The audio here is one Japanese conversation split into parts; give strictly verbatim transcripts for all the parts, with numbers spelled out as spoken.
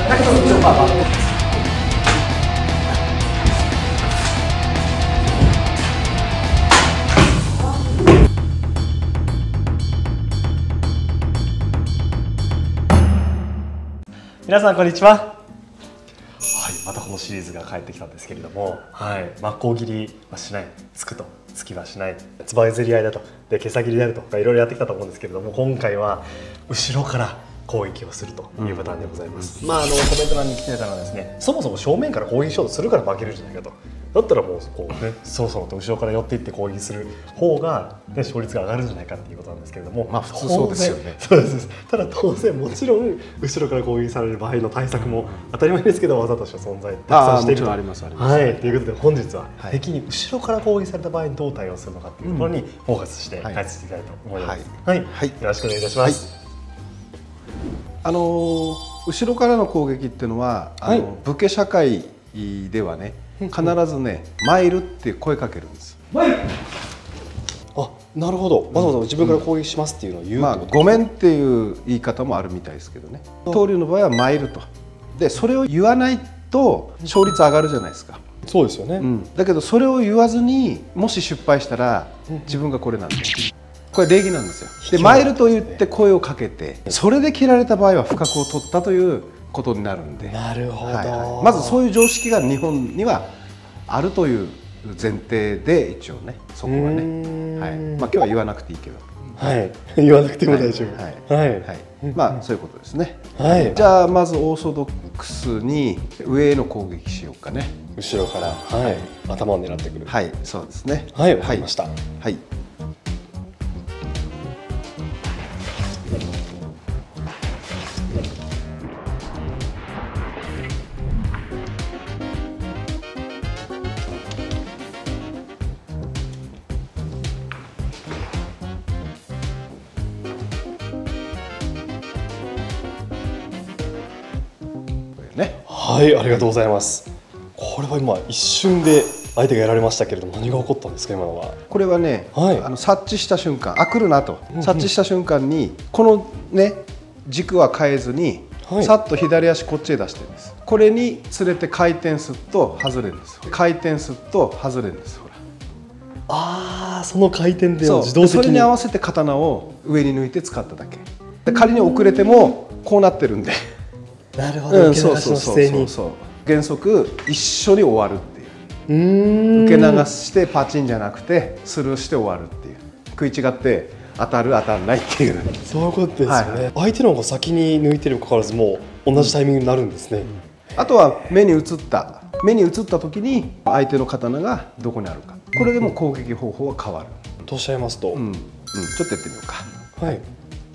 だけど一応まあまあ皆さんこんにちは。はい、またこのシリーズが帰ってきたんですけれども、はい、真っ向切りはしない、突くと突きはしない、つば譲り合いだとで毛先切りであるとかいろいろやってきたと思うんですけれども、今回は後ろから攻撃をするというパターンでございます。うん、まああのコメント欄に来てたのはですね、そもそも正面から攻撃しようとするから負けるんじゃないかと。だったらもうこうね、そろそろと後ろから寄っていって攻撃する方が、ね、勝率が上がるんじゃないかっていうことなんですけれども、 まあ普通そうですよね。 そうです。ただ当然もちろん後ろから攻撃される場合の対策も当たり前ですけど技としては存在たくさんしていると。 ありますあります。 はい、ということで本日は敵に後ろから攻撃された場合にどう対応するのかっていうところにフォーカスして解説していきたいと思います。はい、はい、よろしくお願いいたします。 あのー、後ろからの攻撃っていうのはあの、はい、武家社会ではね必ずね「参る」って声かけるんです。 参る。あ、なるほど。わざわざ自分から攻撃しますっていうのを言う。 まあごめんっていう言い方もあるみたいですけどね。東龍の場合は参ると。でそれを言わないと勝率上がるじゃないですか。 そうですよね。 うん、だけどそれを言わずにもし失敗したら自分がこれなんで。これ礼儀なんですよ。で参ると言って声をかけて、それで切られた場合は不覚を取ったということになるんで。 なるほど。はいはい、 まずそういう常識が日本にはあるという前提で一応ね、そこはね、はい、まあ今日は言わなくていいけど、 はい、言わなくても大丈夫。 はい、はい、まあそういうことですね。 はい。 じゃあまずオーソドックスに上への攻撃しようかね。 後ろからはい頭を狙ってくる。 はい、そうですね。 はい、わかりました。 はい。ね、 はい、ありがとうございます。これは今一瞬で相手がやられましたけれども、何が起こったんですか今のは。 これはね、はい、あの察知した瞬間、あ、来るなと、 うんうん、 察知した瞬間にこのね軸は変えずに、はい、さっと左足こっちへ出してるんです。これに連れて回転すると外れるんです。回転すると外れるんです。ほら。 ああ、その回転で自動的に。 それに合わせて刀を上に抜いて使っただけ。で仮に遅れてもこうなってるんで。 なるほど。受け流しの姿勢に。 原則一緒に終わるっていう。受け流してパチンじゃなくてスルーして終わるっていう。食い違って当たる当たらないっていう。 そういうことですよね。はい、相手の方が先に抜いてるにもかかわらずもう同じタイミングになるんですね。 うん、あとは目に映った目に映った時に相手の刀がどこにあるか。これでも攻撃方法は変わる。 とおっしゃいますと、 うんうん、ちょっとやってみようか。 はい。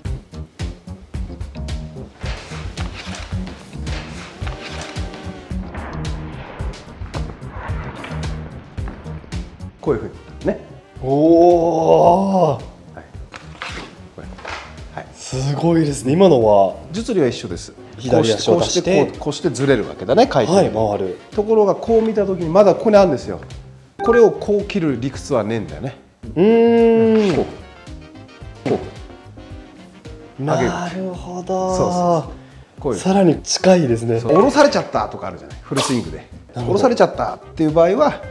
こういうふうにね。 おお、はい、 はい、 すごいですね。今のは術理は一緒です。 左足を出してこうしてこうしてずれるわけだね、回転、 はい、回る。ところがこう見た時にまだここにあるんですよ。これをこう切る理屈はねえんだよね。 うーん、こうこうなるほど。 そうそう、こういうさらに近いですね。 下ろされちゃったとかあるじゃない、フルスイングで下ろされちゃったっていう場合は、はい、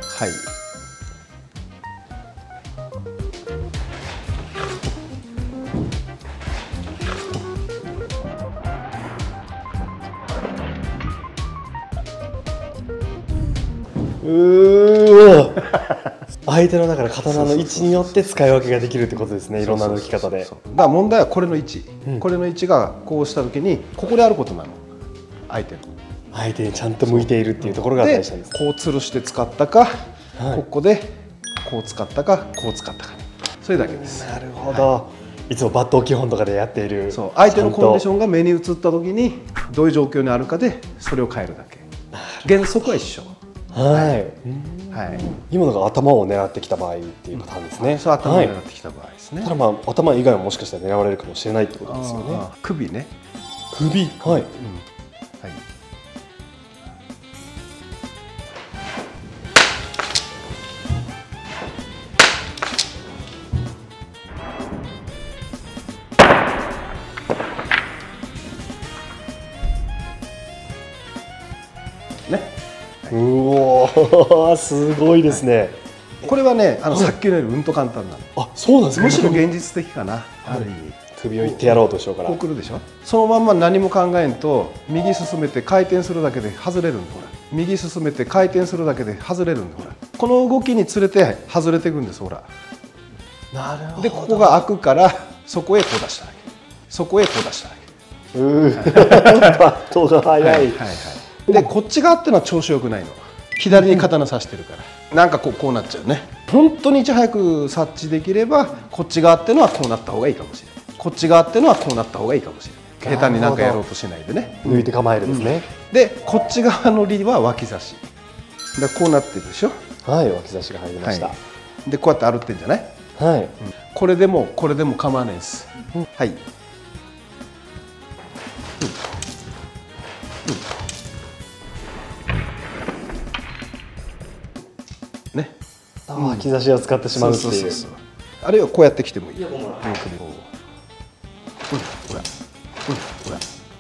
うー相手のだから刀の位置によって使い分けができるってことですね。いろんな抜き方で。だから問題はこれの位置、うん、これの位置がこうした時にここであることなの。相手の相手にちゃんと向いているっていうところが大事なんです。 こう吊るして使ったか、はい、ここでこう使ったかこう使ったか、それだけです。 なるほど、はい、いつも抜刀基本とかでやっている。 そう、相手のコンディションが目に映った時にどういう状況にあるかでそれを変えるだけ。原則は一緒。 はい、はい、今のが頭を狙ってきた場合っていうパターンですね。 そう、頭を狙ってきた場合ですね。 ただまあ頭以外ももしかしたら狙われるかもしれないってことですよね。 首ね。 首、はい。 ですね。 うおーすごいですね。 これはね、あのさっきのよりうんと簡単なの。 あ、そうなんですか。 むしろ現実的かな、ある意味。 首をいってやろうとしようから。 こう来るでしょ。そのまんま何も考えんと右進めて回転するだけで外れるんだ。ほら、右進めて回転するだけで外れるんだ。ほら、この動きにつれて外れていくんです。ほら。 なるほど。 でここが開くからそこへこう出してあげる。そこへこう出してあげる。 うーバットが速い。 はいはいはい。でこっち側っていうのは調子よくないの。左に刀刺してるから、なんかこうこうなっちゃうね。本当にいち早く察知できればこっち側っていうのはこうなった方がいいかもしれない。こっち側っていうのはこうなった方がいいかもしれない。下手になんかやろうとしないでね。 抜いて構えるですね。 うん、でこっち側の利は脇差し。でこうなってるでしょ。 はい、脇差しが入りました。 はい、でこうやって歩ってんじゃない。 はい、うん、 これでもこれでも構わないです。うん、はい。うんうん、ね。 脇差しを使ってしまうっていう。 あるいはこうやってきてもいい。いや、ほら、ほら、ほら。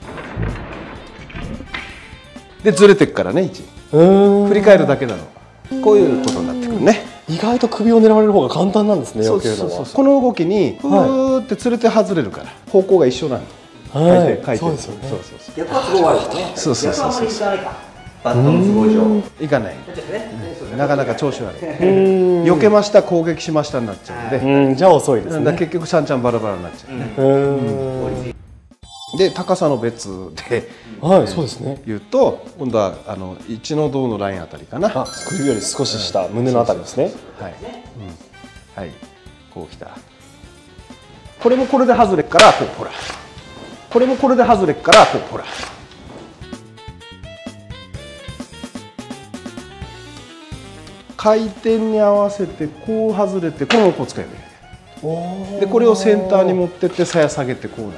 でずれてくからね、位置。振り返るだけなの。こういうことになってくるね。 意外と首を狙われる方が簡単なんですね。避けるのは。 この動きにふーってつれて外れるから、方向が一緒なの。 はい、そうですよね。 逆は都合悪いからね。 そうそうそうそう。 バットの都合上。 いかない。なかなか調子悪い。避けました、攻撃しましたになっちゃうんで。 うん、じゃあ遅いですね。 結局ちゃんちゃんバラバラになっちゃうね。で高さの別で、 はい、そうですね。 言うと今度はあの一の胴のラインあたりかな。 あ、首より少し下、胸のあたりですね。 はい、はい、こうきた。これもこれで外れっからこうほら。これもこれで外れっからこうほら。回転に合わせてこう外れてこのこう使えばいい。でこれをセンターに持ってって鞘下げてこうなる。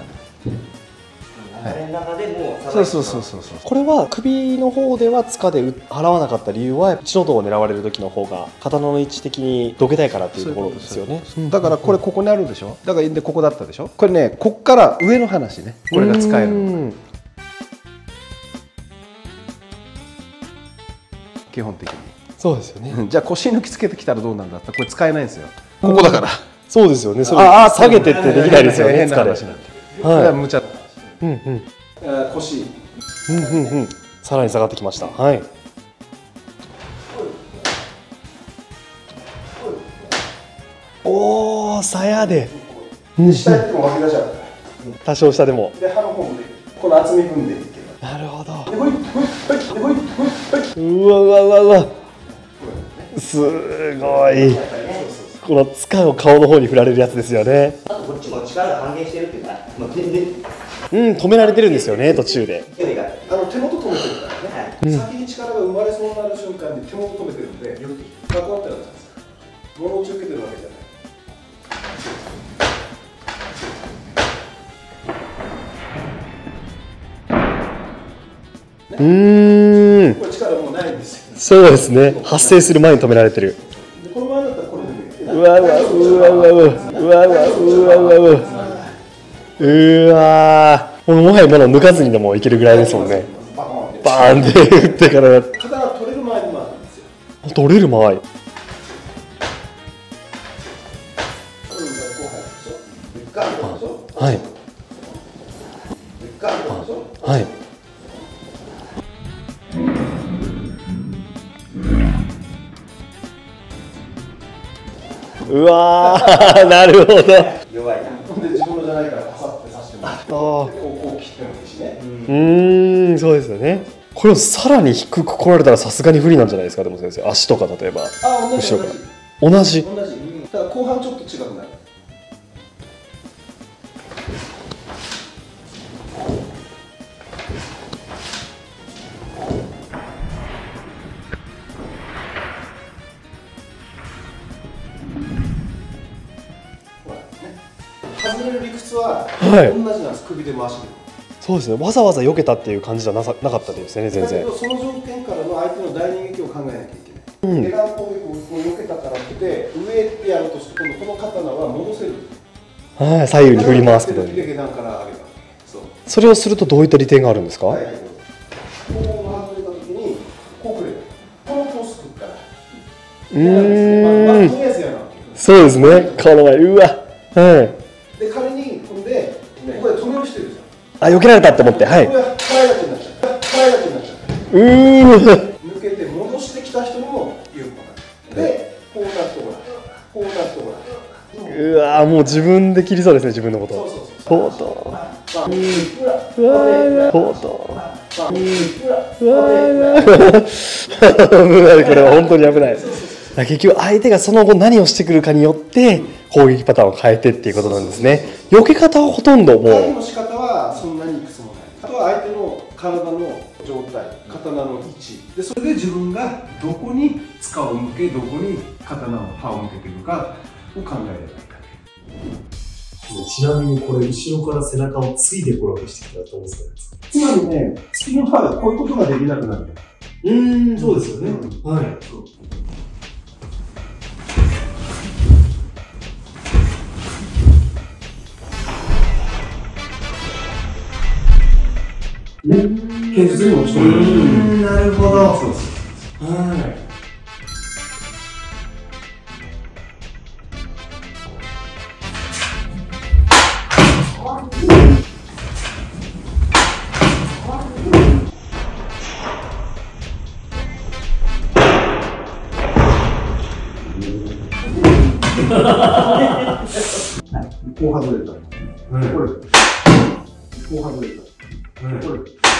そうそうそうそうそう。 これは首の方では塚で払わなかった理由は一の胴を狙われる時の方が刀の位置的にどけたいからっていうところですよね。 だからこれここにあるでしょ。だからでここだったでしょ。これね、こっから上の話ね。これが使えるの。基本的に。 そうですよね。 じゃあ腰抜きつけてきたらどうなんだったらこれ使えないんですよ。ここだから。 そうですよね。それああ下げてってできないですよね。 変な話なんで。はい。無茶。うんうん。腰。 うんうんうん。さらに下がってきました。はい。おお、鞘で。 下やっても脇出しちゃう。 多少下でも。 で刃の方でこの厚み分でいける。 なるほど。 うわうわうわうわ。すごい。この塚を顔の方に振られるやつですよね。 あとこっちも力が半減してるっていうか、もう全然。 うん、止められてるんですよね、途中で。 あの手元止めてるからね。うん、先に力が生まれそうになる瞬間に手元止めてるんで、よってこうやってやるんです。物を受けてるわけじゃない。 うーん。 これ力もうないんですよ。 そうですね。発生する前に止められてる。 この前だったらこれでもいい。 うわうわうわうわうわうわうわうわうわうわうわ。うわー、もうもはや今の抜かずにでもいけるぐらいですもんね。バーンって打ってから。 刀取れる前にもあるんですよ。 取れる前。はい。はい。うわー、なるほど。 弱いな。で自分のじゃないからパサッて刺してもらって、こう切ってもいいしね。 うーん、そうですよね。これをさらに低く来られたらさすがに不利なんじゃないですか。でも先生、足とか例えば。 あ、同じ後ろから。同じ。 同じ。ただ後半ちょっと違くなる。外れる理屈は同じなんです、首でも足でも。 そうですね。わざわざ避けたっていう感じじゃなさなかったですね、全然。 だけどその条件からの相手の大逃撃を考えなきゃいけない。下段攻撃を避けたからって上ってやるとして今度この刀は戻せる。 はい、左右に振り回すけど。 下段から上げた。 それをするとどういった利点があるんですか？はい、 こう外れた時にうーん。 まずとりあえずやるわけ。 そうですね。この前、うわ。はい。 で仮にこれでここで止める人いるじあ、避けられたって思って、はい。 ゃん。これは払いがちになっちゃう。払いがちになっちゃう。 うーん。 抜けて戻してきた人にも有効なで、こうなってごらん、こうなってごらん。 うわ、もう自分で切りそうですね、自分のこと。 そうそうそう。 とうとう。うわー、とうとう。うわー、危ない、これは本当に危ない。結局相手がその後何をしてくるかによって攻撃パターンを変えてっていうことなんですね。避け方はほとんどもう。 回避の仕方はそんなにいくつもない。あとは相手の体の状態、刀の位置で、それで自分がどこに塚を向け、どこに刀を刃を向けているかを考えればいいかね。 ちなみにこれ後ろから背中をついてこようとしてきたらどうするんですか？ つまりね、突きの刃がこういうことができなくなる。 うーん、そうですよね。 うん、 はい。 剣術に持ち込む。 なるほど。 そうそう。 はい。 こう外れた。これ。こう外れた。これ。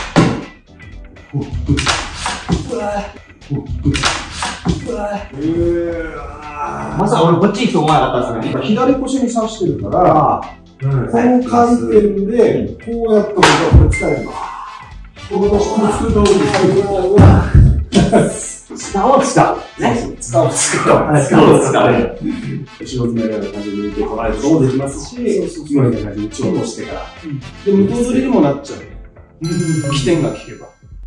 まさか俺こっち行くと思わなかったですよね。 左腰に刺してるから、この回転で、こうやったらこれ使える。この普通通り。 使おう使う。ね。 使おう使う。 使おう使う。 後ろ詰められた感じで抜いてこられることもできますし、今みたいな感じにちょっとしてから。で、無刀釣りにもなっちゃう。起点が効けば。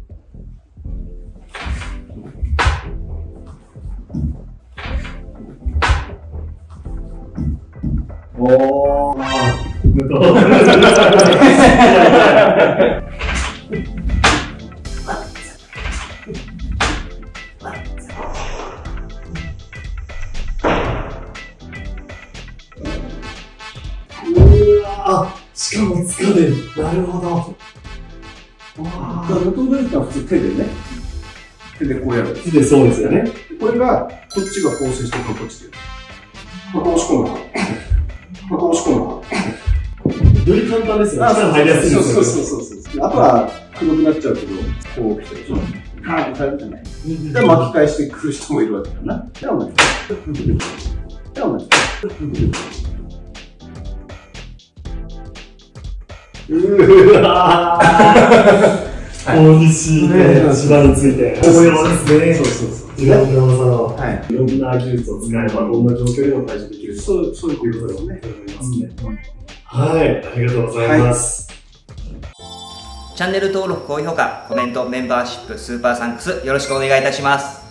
おー。無刀。あ、しかもつかめる。なるほど。 無刀釣りってのは普通手でね。手でこうやる。 手でそうですよね。 これが、こっちが構成して、こっちで。ここ押し込む。ここ押し込む。 より簡単ですよね。力入りやすいですよね。 そうそうそうそう。あとは、黒くなっちゃうけど、こう来てる。カーッとされるじゃない。で、巻き返してくる人もいるわけだな。で、同じ。で、同じ。 うわー。大西ね、芝について。応用ですね。そうそうそう。自分の技のいろんな技術を使えば、どんな状況でも対処できる。 そう、そういうことですね。 思いますね。はい、ありがとうございます。 チャンネル登録、高評価、コメント、メンバーシップ、スーパーサンクスよろしくお願いいたします。